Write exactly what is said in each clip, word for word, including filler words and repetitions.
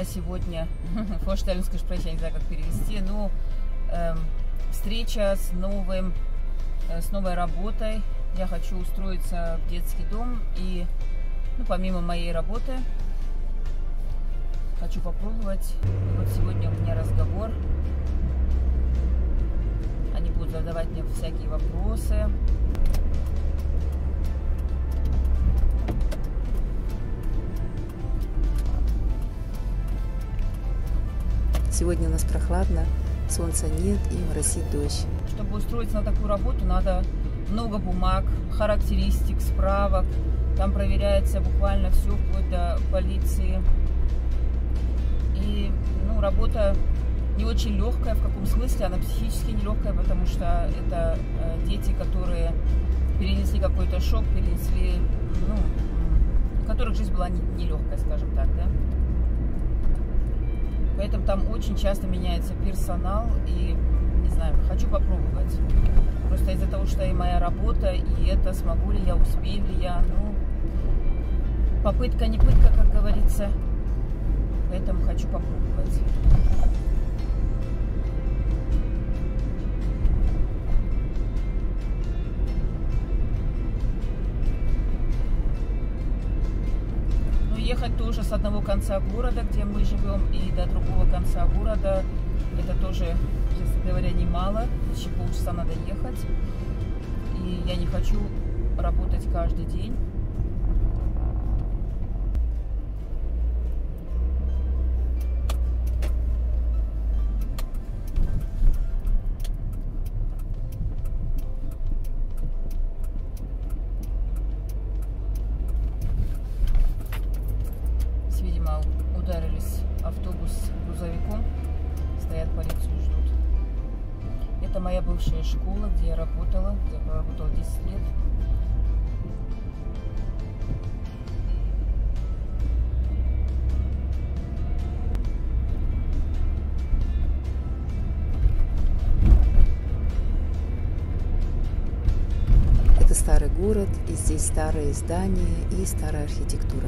меня сегодня Vorstellungsgespräch, я не знаю, как перевести, но э, встреча с новым, э, с новой работой. Я хочу устроиться в детский дом и, ну, помимо моей работы, хочу попробовать. И вот сегодня у меня разговор. Они будут задавать мне всякие вопросы. Сегодня у нас прохладно, солнца нет и моросит дождь. Чтобы устроиться на такую работу, надо много бумаг, характеристик, справок. Там проверяется буквально все, вплоть до полиции. И, ну, работа не очень легкая. В каком смысле? Она психически нелегкая, потому что это э, дети, которые перенесли какой-то шок, перенесли, ну, у которых жизнь была нелегкая, скажем так, да. Поэтому там очень часто меняется персонал, и, не знаю, хочу попробовать. Просто из-за того, что и моя работа, и это, смогу ли я, успею ли я, ну, попытка не пытка, как говорится. Поэтому хочу попробовать. Ехать тоже с одного конца города, где мы живем, и до другого конца города. Это тоже, честно говоря, немало. Еще полчаса надо ехать. И я не хочу работать каждый день. Ударились автобус с грузовиком, стоят, полицию ждут. Это моя бывшая школа, где я работала, где я проработала десять лет. Это старый город, и здесь старые здания и старая архитектура.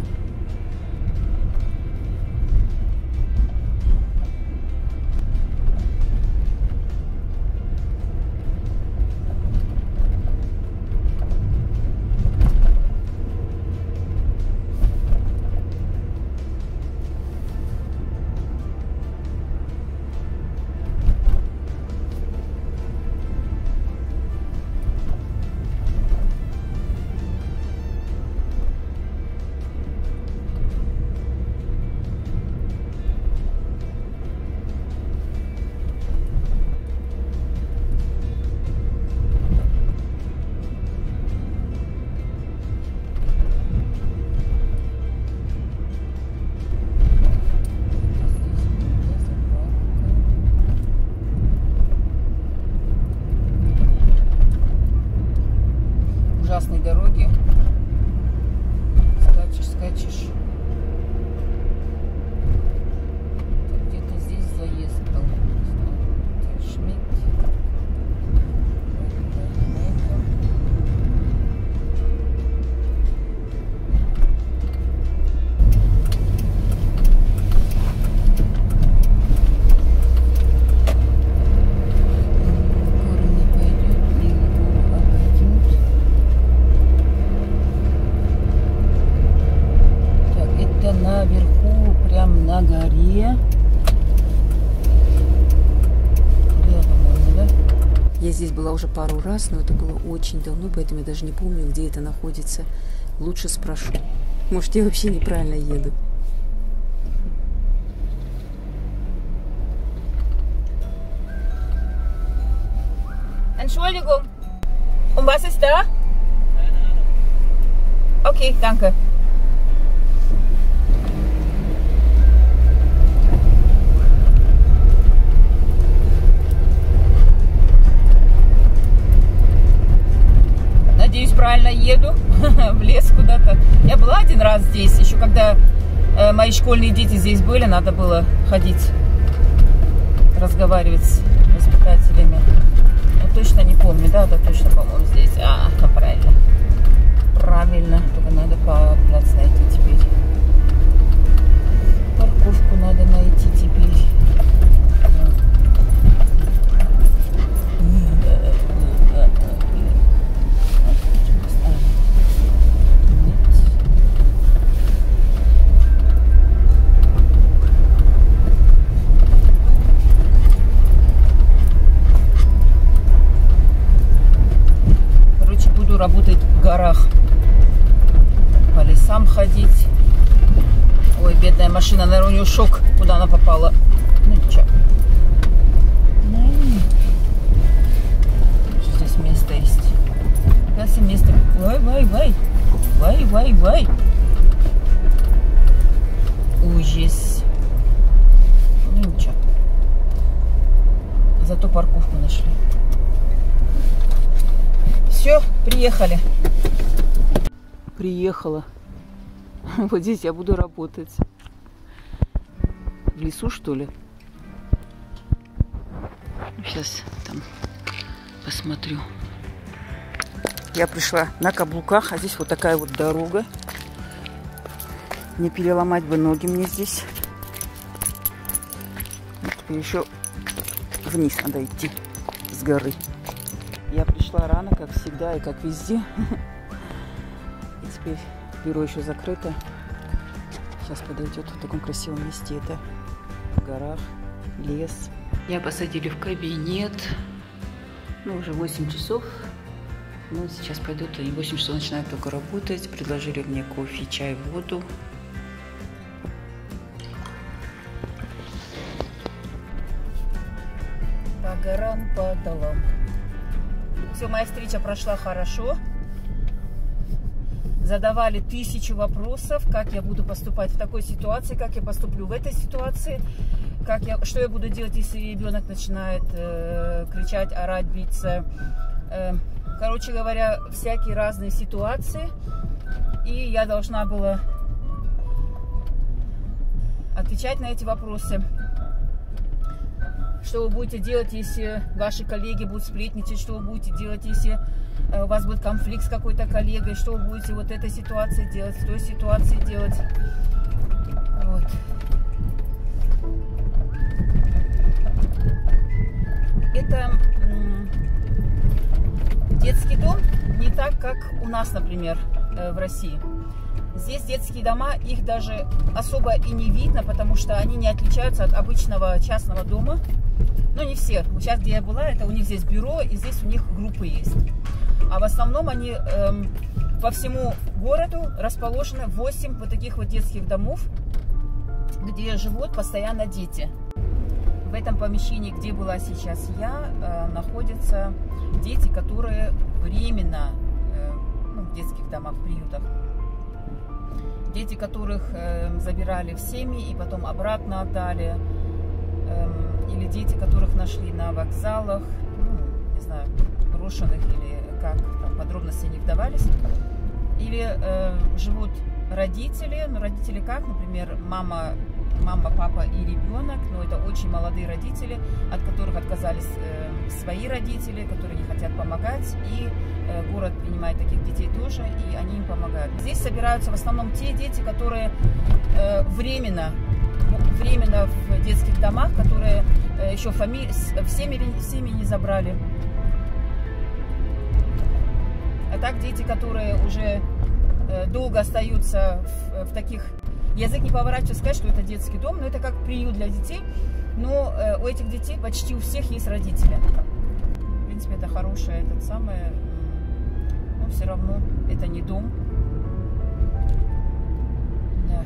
Ужасные дороги. Скачешь, скачешь. Где-то здесь заезд был. Шмидт. Наверху, прям на горе. Да? Я здесь была уже пару раз, но это было очень давно, поэтому я даже не помню, где это находится. Лучше спрошу. Может, я вообще неправильно еду. Entschuldigung. Um was ist da? Okay, danke. Надеюсь, правильно еду в лес куда-то. Я была один раз здесь, еще когда э, мои школьные дети здесь были, надо было ходить, разговаривать с воспитателями. Я точно не помню, да, это точно, по-моему, здесь. А, правильно. Правильно, только надо по плац найти теперь. Парковку надо горах, по лесам ходить. Ой, бедная машина, наверное, у нее шок, куда она попала. Ну ничего. Что здесь место есть? Сейчас место. Вай, вай, вай. Вай, вай, вай. Ужас. Ну ничего. Зато парковку нашли. Все, приехали. Приехала. Вот здесь я буду работать. В лесу, что ли? Сейчас там посмотрю. Я пришла на каблуках, а здесь вот такая вот дорога. Не переломать бы ноги мне здесь. Вот еще вниз надо идти с горы. Я пришла рано, как всегда и как везде. И теперь бюро еще закрыто. Сейчас подойдет в таком красивом месте. Это в горах, лес. Я посадили в кабинет. Ну, уже восемь часов. Ну, сейчас пойдут, и восемь часов начинают только работать. Предложили мне кофе, чай, воду. По горам, по долам. Все, моя встреча прошла хорошо. Задавали тысячу вопросов, как я буду поступать в такой ситуации, как я поступлю в этой ситуации, как я, что я буду делать, если ребенок начинает э, кричать, орать, биться. Э, короче говоря, всякие разные ситуации. И я должна была отвечать на эти вопросы. Что вы будете делать, если ваши коллеги будут сплетничать, что вы будете делать, если у вас будет конфликт с какой-то коллегой, что вы будете вот этой ситуации делать, в той ситуации делать. Вот. Это детский дом не так, как у нас, например, в России. Здесь детские дома, их даже особо и не видно, потому что они не отличаются от обычного частного дома. Ну, не все. Сейчас, где я была, это у них здесь бюро, и здесь у них группы есть. А в основном они эм, по всему городу расположены восемь вот таких вот детских домов, где живут постоянно дети. В этом помещении, где была сейчас я, э, находятся дети, которые временно э, ну, в детских домах, в приютах. Дети, которых э, забирали в семьи и потом обратно отдали. Э, или дети, которых нашли на вокзалах, ну, не знаю, брошенных или как, там подробности не вдавались. Или э, живут родители, ну родители как, например, мама, мама, папа и ребенок, но это очень молодые родители, от которых отказались э, свои родители, которые не хотят помогать, и э, город принимает таких детей тоже, и они им помогают. Здесь собираются в основном те дети, которые э, временно, временно в детских домах, которые э, еще фами... в семьи, в семьи не забрали. А так дети, которые уже э, долго остаются в, в таких... Язык не поворачивается сказать, что это детский дом, но это как приют для детей. Но э, у этих детей почти у всех есть родители. В принципе, это хорошее, этот самый... Но все равно это не дом. Да.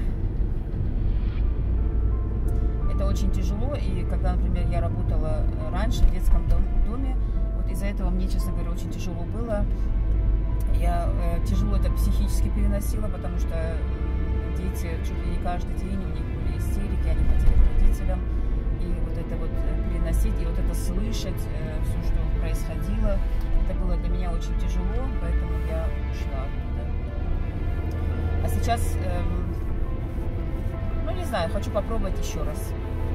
Это очень тяжело. И когда, например, я работала раньше в детском доме, вот из-за этого мне, честно говоря, очень тяжело было. Я э, тяжело это психически переносила, потому что э, дети чуть ли не каждый день, у них были истерики, они хотели к родителям. И вот это вот э, переносить, и вот это слышать, э, все, что происходило, это было для меня очень тяжело, поэтому я ушла оттуда. А сейчас, э, ну не знаю, хочу попробовать еще раз.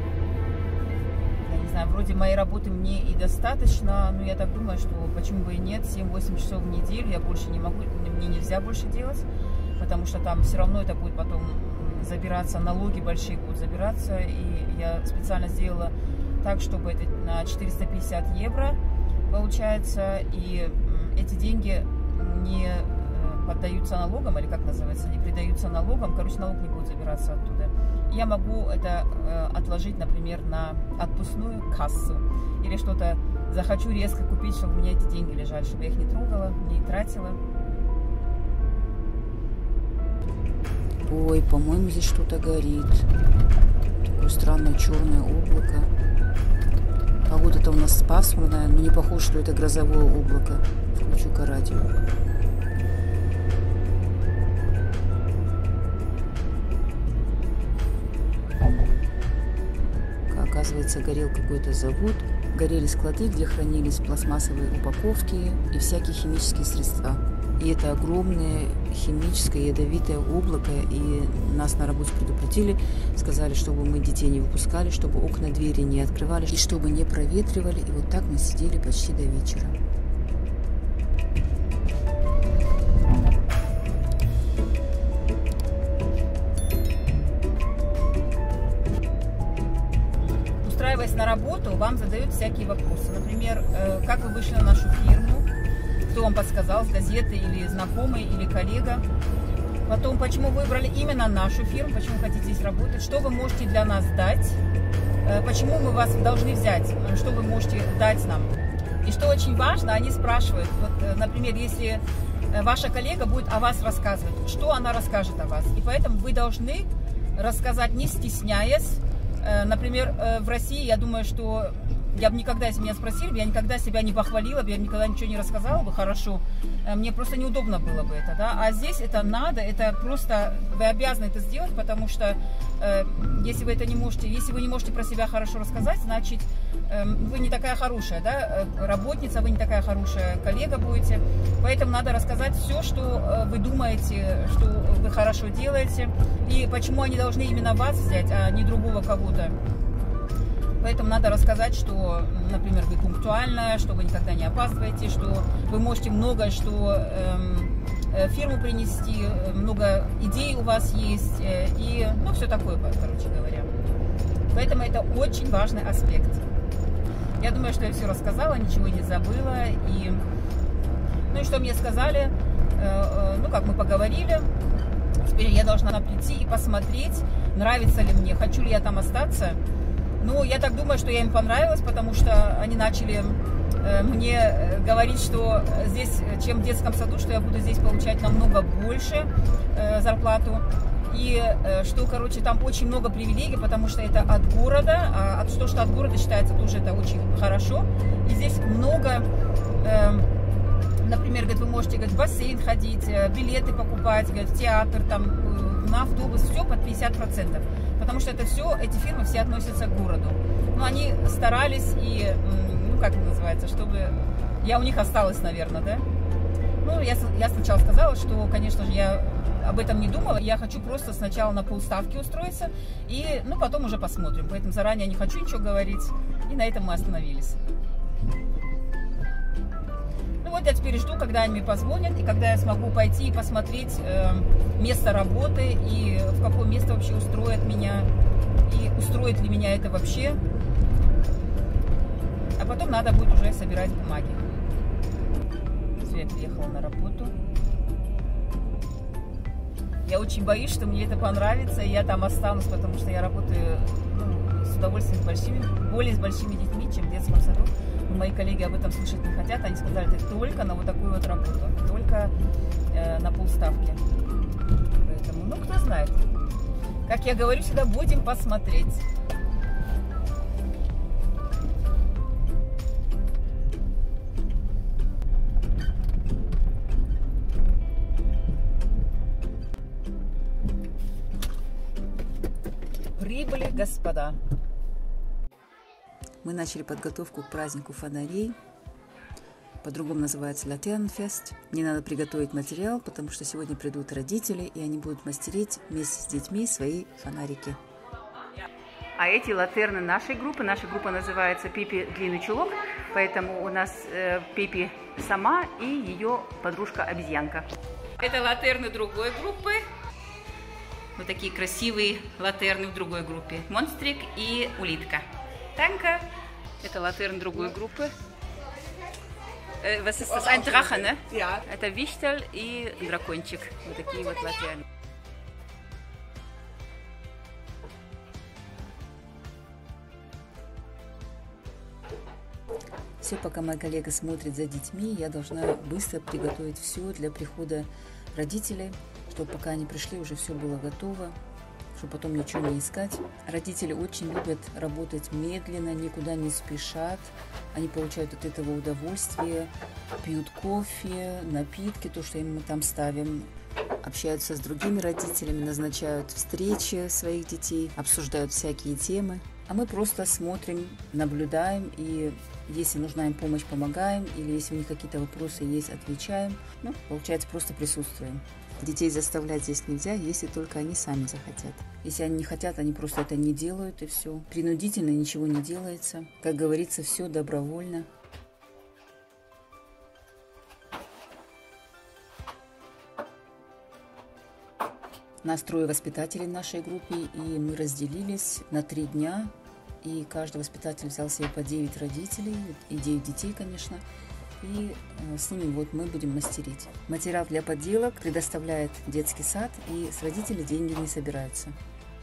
Не знаю, вроде моей работы мне и достаточно, но я так думаю, что почему бы и нет, семь-восемь часов в неделю я больше не могу, мне нельзя больше делать, потому что там все равно это будет потом забираться, налоги большие будут забираться, и я специально сделала так, чтобы это на четыреста пятьдесят евро получается, и эти деньги не поддаются налогам, или как называется, не придаются налогам, короче, налог не будет забираться оттуда. Я могу это э, отложить, например, на отпускную кассу. Или что-то захочу резко купить, чтобы у меня эти деньги лежали, чтобы я их не трогала, не тратила. Ой, по-моему, здесь что-то горит. Такое странное черное облако. Погода-то у нас пасмурная, но не похоже, что это грозовое облако. Включу-ка радио. Оказывается, горел какой-то завод. Горели склады, где хранились пластмассовые упаковки и всякие химические средства. И это огромное химическое ядовитое облако, и нас на работе предупредили, сказали, чтобы мы детей не выпускали, чтобы окна, двери не открывали, и чтобы не проветривали. И вот так мы сидели почти до вечера. Устраиваясь на работу, вам задают всякие вопросы. Например, как вы вышли на нашу фирму, кто вам подсказал, с газеты или знакомый, или коллега. Потом, почему выбрали именно нашу фирму, почему хотите здесь работать, что вы можете для нас дать, почему мы вас должны взять, что вы можете дать нам. И что очень важно, они спрашивают, вот, например, если ваша коллега будет о вас рассказывать, что она расскажет о вас. И поэтому вы должны рассказать, не стесняясь. Например, в России, я думаю, что я бы никогда, если меня спросили, я никогда себя не похвалила бы, я никогда ничего не рассказала бы хорошо. Мне просто неудобно было бы это, да. А здесь это надо, это просто, вы обязаны это сделать, потому что э, если вы это не можете, если вы не можете про себя хорошо рассказать, значит, э, вы не такая хорошая, да, работница, вы не такая хорошая коллега будете. Поэтому надо рассказать все, что вы думаете, что вы хорошо делаете, и почему они должны именно вас взять, а не другого кого-то. Поэтому надо рассказать, что, например, вы пунктуальная, что вы никогда не опаздываете, что вы можете многое, что эм, э, фирму принести, много идей у вас есть, э, и, ну, все такое, короче говоря. Поэтому это очень важный аспект. Я думаю, что я все рассказала, ничего не забыла. И, ну и что мне сказали, э, э, ну, как мы поговорили, теперь я должна прийти и посмотреть, нравится ли мне, хочу ли я там остаться. Ну, я так думаю, что я им понравилась, потому что они начали э, мне говорить, что здесь, чем в детском саду, что я буду здесь получать намного больше э, зарплату. И э, что, короче, там очень много привилегий, потому что это от города, а от, то, что от города считается, тоже это очень хорошо. И здесь много, э, например, говорит, вы можете, говорит, в бассейн ходить, билеты покупать, говорит, в театр, там, э, на автобус, все под пятьдесят процентов. Потому что это все, эти фирмы все относятся к городу. Но они старались и, ну, как это называется, чтобы я у них осталась, наверное, да? Ну, я, я сначала сказала, что, конечно же, я об этом не думала. Я хочу просто сначала на полставки устроиться, и, ну, потом уже посмотрим. Поэтому заранее не хочу ничего говорить, и на этом мы остановились. Ну, вот я теперь жду, когда они мне позвонят, и когда я смогу пойти и посмотреть э, место работы, и в какое место вообще устроят меня, и устроит ли меня это вообще. А потом надо будет уже собирать бумаги. Все, я приехала на работу. Я очень боюсь, что мне это понравится, и я там останусь, потому что я работаю, ну, с удовольствием с большими, более с большими детьми, чем в детском саду. Но мои коллеги об этом слышать не хотят. Они сказали, ты только на вот такую вот работу, только э, на полставки. Поэтому, ну, кто знает. Как я говорю всегда, будем посмотреть. Прибыли, господа. Мы начали подготовку к празднику фонарей. По-другому называется Laternenfest. Мне надо приготовить материал, потому что сегодня придут родители, и они будут мастерить вместе с детьми свои фонарики. А эти латерны нашей группы. Наша группа называется Пипи Длинный Чулок, поэтому у нас э, Пипи сама и ее подружка-обезьянка. Это латерны другой группы. Вот такие красивые латерны в другой группе. Монстрик и улитка. Танка. Это латерн другой группы. Was ist das? Ein Drache, ne? Ja. Это Wichtel и дракончик. Вот такие вот латерны. Все, пока моя коллега смотрит за детьми, я должна быстро приготовить все для прихода родителей, чтобы пока они пришли, уже все было готово, чтобы потом ничего не искать. Родители очень любят работать медленно, никуда не спешат. Они получают от этого удовольствие, пьют кофе, напитки, то, что им мы там ставим, общаются с другими родителями, назначают встречи своих детей, обсуждают всякие темы. А мы просто смотрим, наблюдаем, и если нужна им помощь, помогаем, или если у них какие-то вопросы есть, отвечаем. Ну, получается, просто присутствуем. Детей заставлять здесь нельзя, если только они сами захотят. Если они не хотят, они просто это не делают, и все. Принудительно ничего не делается. Как говорится, все добровольно. Нас трое воспитателей в нашей группе, и мы разделились на три дня. И каждый воспитатель взял себе по девять родителей, и девять детей, конечно. И с ними вот мы будем мастерить. Материал для поделок предоставляет детский сад, и с родителей деньги не собираются.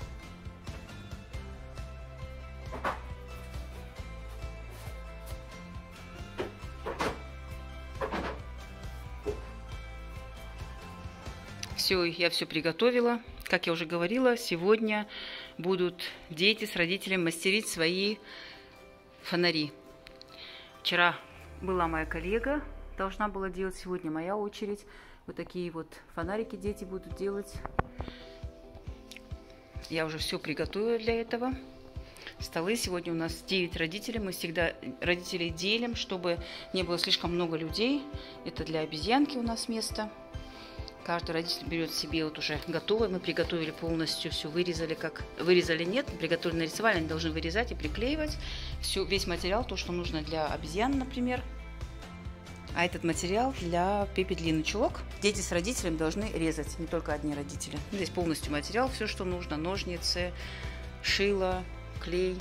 Все, я все приготовила. Как я уже говорила, сегодня будут дети с родителями мастерить свои фонари. Вчера была моя коллега, должна была делать, сегодня моя очередь. Вот такие вот фонарики дети будут делать. Я уже все приготовила для этого. Столы сегодня у нас девять родителей. Мы всегда родителей делим, чтобы не было слишком много людей. Это для обезьянки у нас место. Каждый родитель берет себе вот уже готовое. Мы приготовили полностью, все вырезали, как вырезали нет, приготовили, нарисовали, они должны вырезать и приклеивать. Все, весь материал, то, что нужно для обезьян, например. А этот материал для Пеппи длинный чулок. Дети с родителями должны резать, не только одни родители. Здесь полностью материал, все, что нужно, ножницы, шило, клей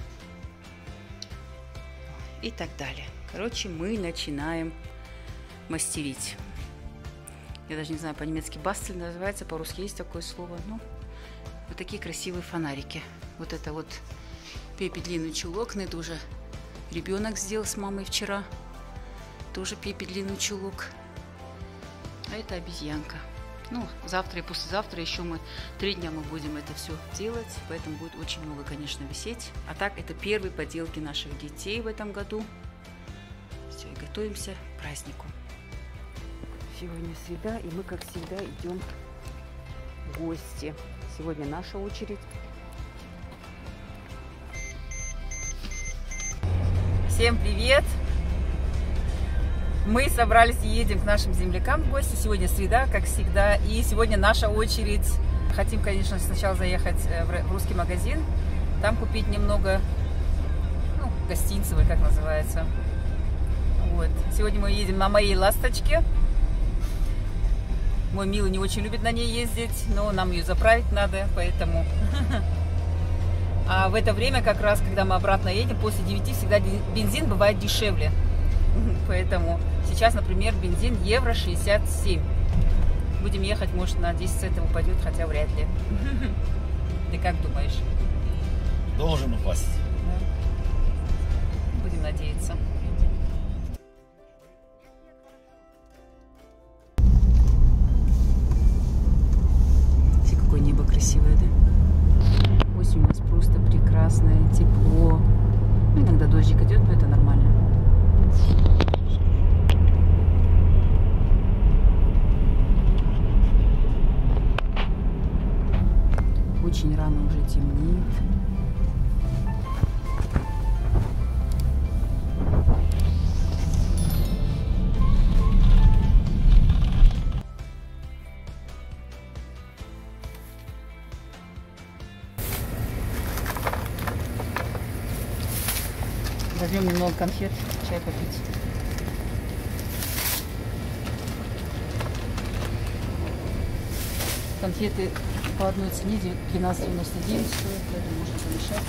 и так далее. Короче, мы начинаем мастерить. Я даже не знаю, по-немецки бастель называется, по-русски есть такое слово. Ну, вот такие красивые фонарики. Вот это вот Пеппи длинный чулок, но это уже ребенок сделал с мамой вчера. Тоже Пеппи длинный чулок. А это обезьянка. Ну, завтра и послезавтра еще мы, три дня мы будем это все делать, поэтому будет очень много, конечно, висеть. А так, это первые поделки наших детей в этом году. Все, и готовимся к празднику. Сегодня среда, и мы, как всегда, идем в гости. Сегодня наша очередь. Всем привет! Мы собрались и едем к нашим землякам в гости. Сегодня среда, как всегда, и сегодня наша очередь. Хотим, конечно, сначала заехать в русский магазин, там купить немного, ну, гостинцевый, как называется. Вот. Сегодня мы едем на моей ласточке. Мой милый не очень любит на ней ездить, но нам ее заправить надо, поэтому... А в это время, как раз, когда мы обратно едем, после девяти всегда бензин бывает дешевле. Поэтому сейчас, например, бензин евро шестьдесят семь. Будем ехать, может, на десять центов упадет, хотя вряд ли. Ты как думаешь? Должен упасть. Да. Будем надеяться. Какое небо красивое, да? Осень у нас просто прекрасная, тепло. Ну, иногда дождик идет, но это нормально. Очень рано уже темнеет. Возьмем немного конфет, чай попить. Конфеты по одной цене двенадцать девяносто девять стоят, поэтому можно помешать.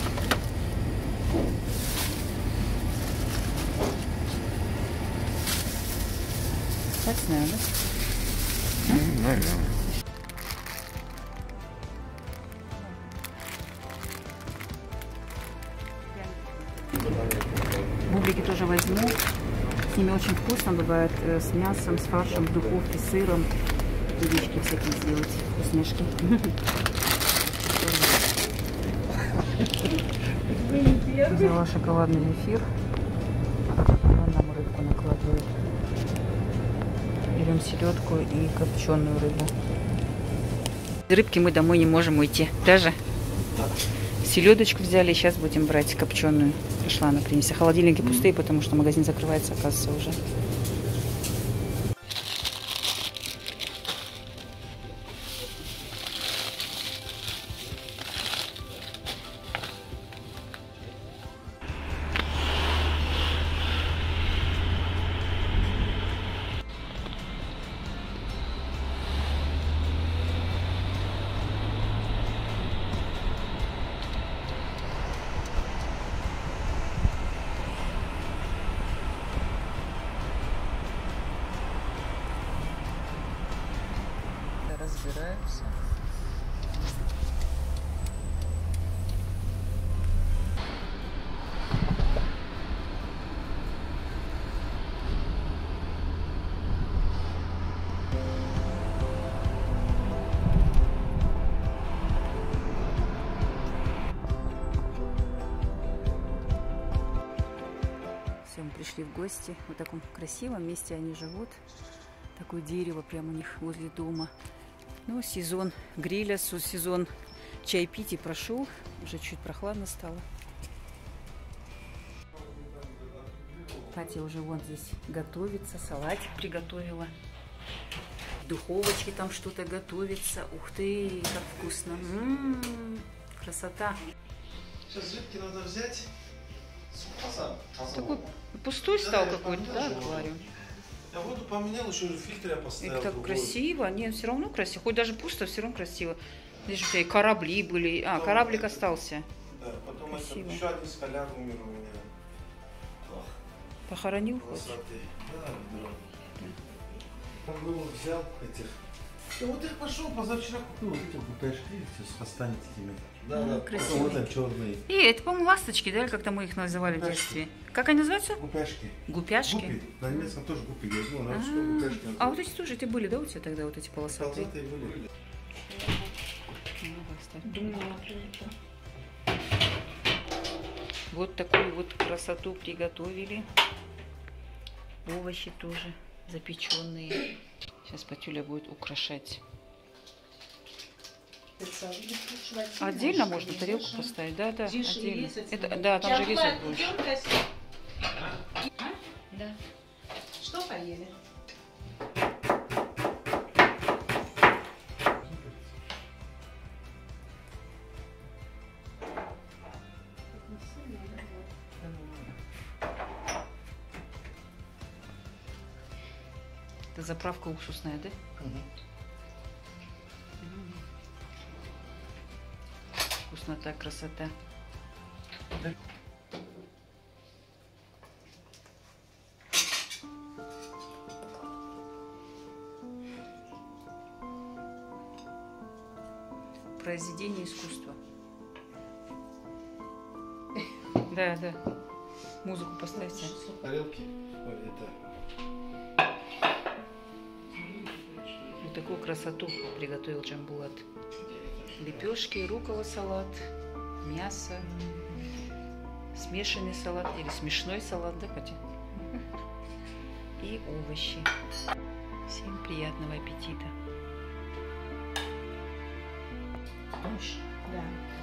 Вкусная, да? Mm, наверное. Бублики тоже возьму. С ними очень вкусно бывает, с мясом, с фаршем, в духовке, с сыром. Удочки всякие сделать, вкусняшки. Взяла шоколадный зефир. Он нам рыбку накладывает. Берем селедку и копченую рыбу. Без рыбки мы домой не можем уйти. Даже селедочку взяли, сейчас будем брать копченую. Пришла она принести. Холодильники пустые, потому что магазин закрывается, оказывается, уже. Разбираются. Все, мы пришли в гости. В таком красивом месте они живут. Такое дерево прямо у них возле дома. Ну, сезон гриля, сезон чайпитий прошел. Уже чуть прохладно стало. Катя уже вон здесь готовится. Салатик приготовила. В духовочке там что-то готовится. Ух ты, как вкусно. М-м-м, красота. Сейчас рыбки надо взять. Такой пустой стал какой-то, да, аквариум? Я воду поменял, еще фильтр я поставил. Это так красиво. Нет, все равно красиво. Хоть даже пусто, все равно красиво. Здесь же у тебя и корабли были. А, кораблик остался. Да, потом красиво. Это, еще один скаляр умер у меня. Похоронил хоть? Да, да. Он был, взял этих. Я вот их пошел, позавчера купил. Вот эти гупешки, с хвостами такими. Да, да, красивые. Вот это черные. И это, по-моему, ласточки, да, или как-то мы их называли в детстве. Как они называются? Гупешки. Гупяшки? Гупи. На немецком тоже гупи есть. Ну, на А, русском гупешки. а вот эти тоже, эти были, да, у тебя тогда, вот эти полосатые? Полосатые были. Вот такую вот красоту приготовили. Овощи тоже запеченные. Сейчас Патюля будет украшать. Отдельно можно тарелку поставить, да, да, отдельно. Это, да, там же резать больше. Да. Что поели? Это заправка уксусная, да? Угу. Вкуснота, красота. Да. Произведение искусства. Да, да. Музыку поставьте. Тарелки. Это. Вот такую красоту приготовил Джамбулат. Лепешки, руккола салат, мясо, смешанный салат или смешной салат, да, Катя? И овощи. Всем приятного аппетита. Да.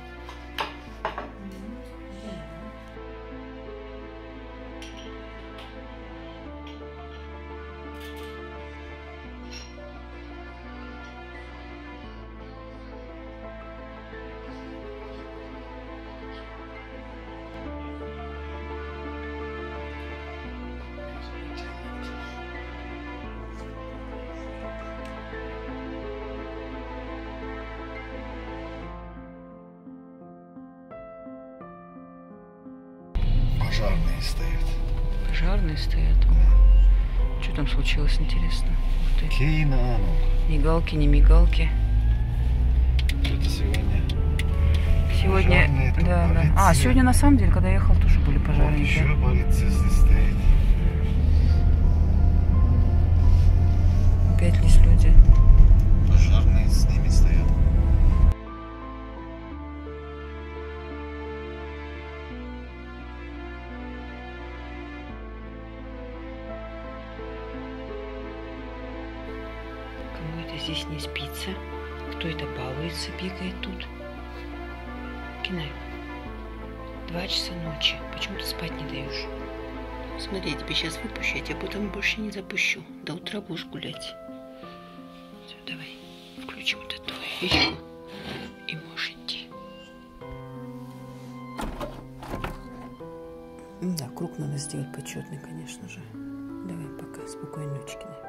Пожарные стоят. Пожарные стоят. О, что там случилось, интересно? Ух ты. Кейна. Мигалки, не мигалки. Это сегодня. Сегодня, Пожарные, тут да, да. полиция. А, сегодня на самом деле, когда я ехал, тоже были Вот пожарники. еще полиция здесь стоит. Опять есть люди. здесь не спится. Кто это балуется, бегает тут? Кинай. Два часа ночи. Почему ты спать не даешь? Смотри, я тебе сейчас выпущу, я тебя потом больше не запущу. До утра будешь гулять. Все, давай. Включим вот эту вещь. И можешь идти. Да, круг надо сделать почетный, конечно же. Давай, пока. Спокойной ночи.